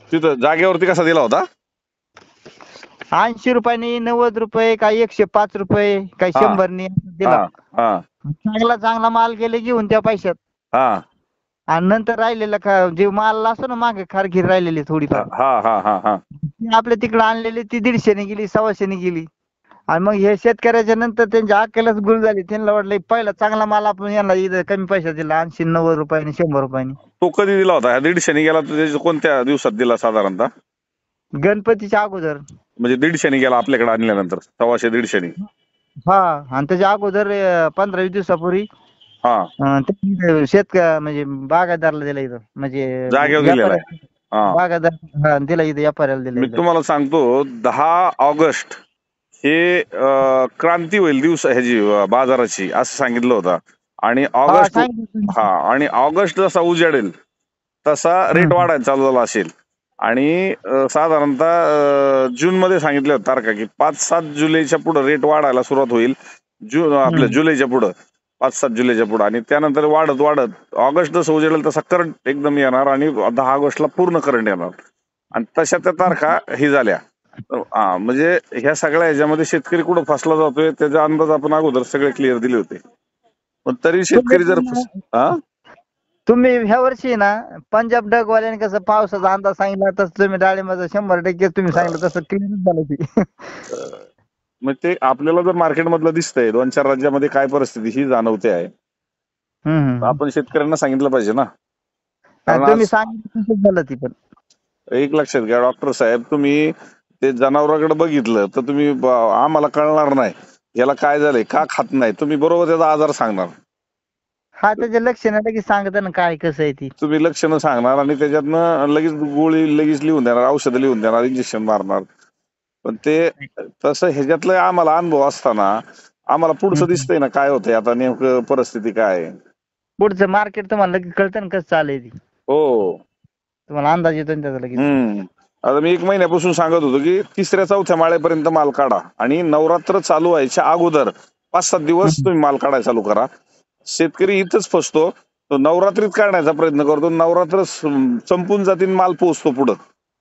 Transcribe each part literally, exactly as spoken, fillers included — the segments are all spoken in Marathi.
तिथं जागेवरती कसा दिला होता? ऐंशी रुपयानी, नव्वद रुपये, काही एकशे पाच रुपये, काही हा शंभरनी दिला. हा हा चांगला चांगला माल गेले घेऊन त्या पैशात. हा आणि नंतर राहिलेला का जे माल असतो ना मागे खारखीर राहिलेली थोडीफार, हा हा हा हा ती आपल्या तिकडे आणलेली ती दीडशेने गेली, सव्वाशेने गेली. आणि मग हे शेतकऱ्याच्या नंतर त्यांच्या अक्कलच गुल झाली. त्यांना वाटलं पहिला चांगला माल आपण यांना इथं कमी पैशात दिला, ऐंशी नव्वद रुपयाने, शंभर रुपयाने. तो कधी दिला होता? ह्या दीडशेने गेला तर त्याच्या कोणत्या दिवसात दिला साधारणतः? गणपतीच्या अगोदर. म्हणजे दीडशेने गेला आपल्याकडे आणल्यानंतर, सव्वाशे दीडशेने. हा, आणि त्याच्या अगोदर अं, पंधरा वीस दिवसापूर्वी हा अं, ते शेतक म्हणजे बागायतदारला दिला इथं, म्हणजे जागेवर दिलेला आहे. व्यापाऱ्या हा बागायतदार हा, दिला इथं, व्यापाऱ्याला दिला मी इथं. तुम्हाला सांगतो, दहा ऑगस्ट हे अं, क्रांती होईल दिवस ह्याची अं, बाजाराची, असं सांगितलं होतं. आणि हा, ऑगस्ट सांगितलं तुम्ही. हा आणि ऑगस्ट जसा उजाडेल तसा रेट हम्म. वाढायला चालू झाला असेल. आणि अं, साधारणतः जून मध्ये सांगितलं होतं तारखा की पाच सात जुलैच्या पुढे रेट वाढायला सुरुवात होईल. जून आपल्या हम्म. जुलैच्या पुढं, पाच सात जुलैच्या पुढे, आणि त्यानंतर वाढत वाढत ऑगस्ट जसं उजेडेल तसा करंट एकदम येणार आणि दहा ऑगस्टला पूर्ण करंट येणार. आणि तशा त्या तारखा ही झाल्या. हा म्हणजे ह्या सगळ्या ह्याच्यामध्ये शेतकरी कुठं फसला जातोय त्याचा अंदाज आपण अगोदर सगळे क्लिअर दिले होते. पण तरी शेतकरी जर फस- हा तुम्ही ह्या वर्षी ना पंजाब डगवाल्याने कसं पावसाचा अंदाज सांगितला, तसं तुम्ही डाळिंबाचा शंभर टक्के तुम्ही सांगितलं तसं क्लिअर झालं ती. मग ते आपल्याला जर मार्केटमधलं दिसतंय दोन चार राज्यामध्ये काय परिस्थिती ही जाणवते आहे, हम्म. आपण शेतकऱ्यांना सांगितलं पाहिजे ना. हा, कारण तुम्ही आज सांगितलं तसंच झालं ती पण. एक लक्षात घ्या डॉक्टर साहेब, तुम्ही ते जनावराकडे बघितलं तर तुम्ही ब- आम्हाला कळणार नाही याला काय झालंय, का खात नाही, तुम्ही बरोबर त्याचा आजार सांगणार. हा, त्याच्या लक्षणं लगेच सांगता ना काय कसं आहे ती. तुम्ही लक्षणं सांगणार आणि त्याच्यातनं लगेच गोळी लगेच लिहून देणार, औषधं लिहून देणार, इंजेक्शन मारणार. पण ते तसं ह्याच्यातलं आम्हाला अनुभव असताना आम्हाला पुढचं हम्म. दिसतंय ना काय होतंय आता नेमकं परिस्थिती काय आहे. पुढचं मार्केट तुम्हाला लगेच कळतं ना कसं चाललंय ती. हो तुम्हाला अंदाज येतो ना त्याचा लगेच. हम्म आता मी एक महिन्यापासून सांगत होतो की तिसऱ्या चौथ्या माळ्यापर्यंत माल काढा आणि नवरात्र चालू व्हायच्या अगोदर पाच सात दिवस हम्म. तुम्ही माल काढायला चालू करा. शेतकरी इथंच फसतो, तो नवरात्रीत काढण्याचा प्रयत्न करतो, नवरात्र सं- संपून जातील, माल पोहोचतो पुढं.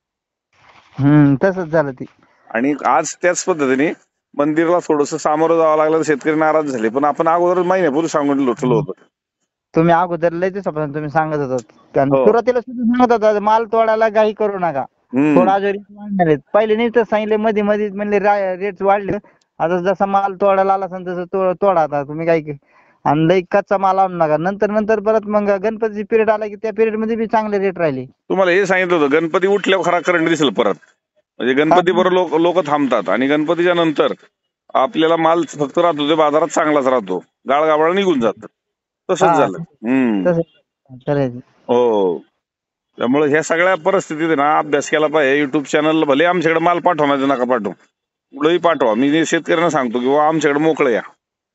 हम्म, तसंच झालं ती. आणि आज त्याच पद्धतीने मंदिरला थोडस सामोरं जावं लागलं तर शेतकरी नाराज झाले, पण आपण अगोदर महिन्यापूर्वी सांगून ठेवलं होतं. तुम्ही अगोदर लय दिवसापासून तुम्ही सांगत होतात, आणि हो. सुरुवातीला सुद्धा सांगत होता माल तोडायला काही करू नका, हम्म थोडा जो रेट वाढणार आहेत. पहिले नाही तर सांगितले, मध्ये मध्ये म्हणले रेट वाढले, आता जसा माल तोडायला आला असेल तसं तो- तोडा आता तुम्ही काय के- आणि लई कच्चा माल आणू नका. नंतर नंतर परत मग गणपतीची पिरियड आला की त्या पिरियड मध्ये बी चांगले रेट राहिले. तुम्हाला हे सांगितलं होतं गणपती उठल्यावर खरा करंट दिसेल परत. म्हणजे गणपती बरोबर लोक लोक थांबतात आणि गणपतीच्या नंतर आपल्याला माल फक्त राहतो ते बाजारात चांगलाच राहतो, गाळगाबाळ निघून जात. तसंच हा, झालं. हम्म तसं करायचं. हो, त्यामुळे ह्या सगळ्या परिस्थितीत आहे ना अभ्यास केला पाहिजे. युट्यूब चॅनल भले आमच्याकडे माल पाठवण्याचं नका पाठवू, कुठेही पाठवा. मी शेतकऱ्यांना सांगतो की बाबा आमच्याकडे मोकळे या.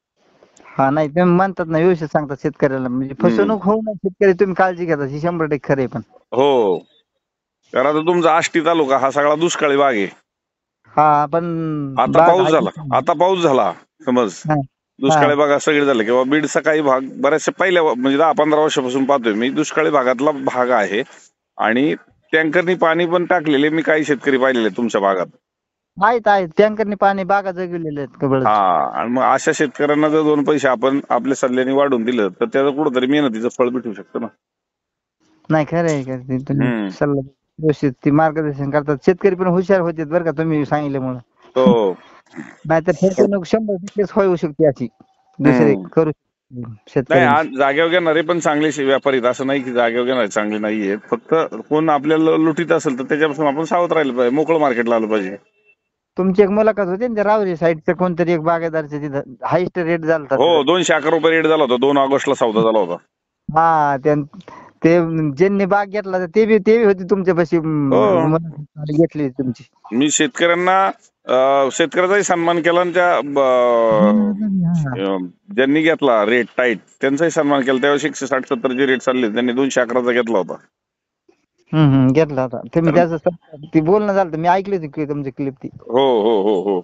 हा, नाही तुम्ही म्हणतात ना, व्यवस्थित सांगतात शेतकऱ्याला, म्हणजे फसवणूक होऊ नये शेतकरी, तुम्ही काळजी घेता ही शंभर टक्के खरे. पण हो, कारण आता तुमचा आष्टी तालुका हा सगळा दुष्काळी भाग आहे. हा, पण आता बाग पाऊस आहे. झाला, आता पाऊस झाला समज, हा, दुष्काळी भागात सगळे झाले किंवा बीडचा काही भाग बऱ्याचशा पहिल्या म्हणजे दहा पंधरा वर्षापासून पाहतोय मी, दुष्काळी भागातला भाग आहे. आणि टँकरनी पाणी पण टाकलेले मी काही शेतकरी पाहिलेले तुमच्या भागात. आहेत आहेत टँकरने पाणी बागा जगविलेले आहेत कबळ. हा, आणि मग अशा शेतकऱ्यांना जर दोन पैसे आपण आपल्या सल्ल्याने वाढून दिलं तर त्याचं कुठंतरी मेहनतीचं फळ भेटू शकतं ना. नाही, खरं आहे का ते, हम्म. तुम्ही सल्ला व्यवस्थित ती मार्गदर्शन करतात, शेतकरी पण हुशार होते बरं का तुम्ही सांगितल्यामुळे. हो. नाहीतर फसवणूक शंभर टक्केच होऊ शकते अशी, दुसरे हम्म. करू नाही, शेतकरी. आज जागेवर घेणारे पण चांगले शे- व्यापारी आहेत, असं नाही की जागेवर घेणारे चांगले नाहीयेत. फक्त कोण आपल्याला लुटीत असेल तर त्याच्यापासून आपण सावध राहिलं पाहिजे, मोकळं मार्केटला आलं पाहिजे. तुमची एक मुलाखत होती ना त्या रावरी साईडचं, कोणतरी एक बागायदारच्या तिथं हायस्ट रेट झाला हो, होता. दोनशे अकरा रुपये रेट झाला होता, दोन ऑगस्टला सौदा झाला होता. हा, त्यां- ते ज्यांनी बाग घेतला होता ते बी ते बी होते तुमच्यापाशी, हो. मुलाखत घेतली तुमची. मी शेतकऱ्यांना अं, शेतकऱ्याचाही सन्मान केला आणि त्या ब- अं, ज्यांनी घेतला रेट टाईट त्यांचाही सन्मान केला. त्यावेळेस एकशे साठ सत्तर जे रेट चालले त्यांनी दोनशे अकराचा घेतला होता. हम्म हम्म, घेतला होता तुम्ही. त्याचं ती बोलणं झालं, मी ऐकली होती तुमची क्लिप ती. हो हो हो हो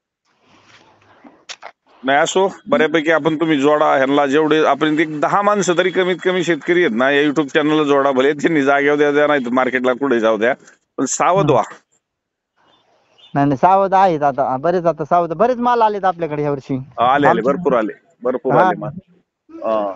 नाही असो, बऱ्यापैकी आपण तुम्ही जोडा ह्यांना, जेवढे आपण एक दहा माणसं तरी कमीत कमी शेतकरी आहेत ना या युट्यूब चॅनलला जोडा. भले त्यांनी जागेवर द्या द्या नाही मार्केटला कुठे जाऊ द्या, पण सावध व्हा. नाही नाही सावध आहेत आता बरेच आता सावध बरेच माल आलेत आपल्याकडे ह्या वर्षी. आले आले आमच्या- भरपूर आले भरपूर हा. आले माल. हा.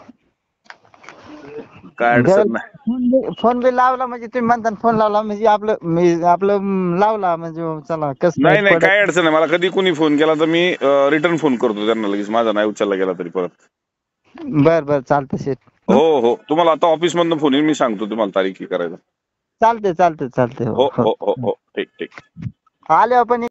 काय अडचण नाही. फोन बी- फोन बी लावला म्हणजे तुम्ही म्हणता ना, फोन लावला म्हणजे आपलं मी आपलं म, लावला म्हणजे चला कसं नाही नाही पडत- काय अडचण नाही. मला कधी कोणी फोन केला तर मी रिटर्न फोन करतो त्यांना लगेच. माझा नाही उचलला गेला तरी परत. बर बर चालतं शेठ. हो हो तुम्हाला आता ऑफिस मधून फोन येईल, मी सांगतो तुम्हाला तारीख ही करायला. चालते चालते चालते हो हो हो हो ठीक ठीक. आल्यावर पण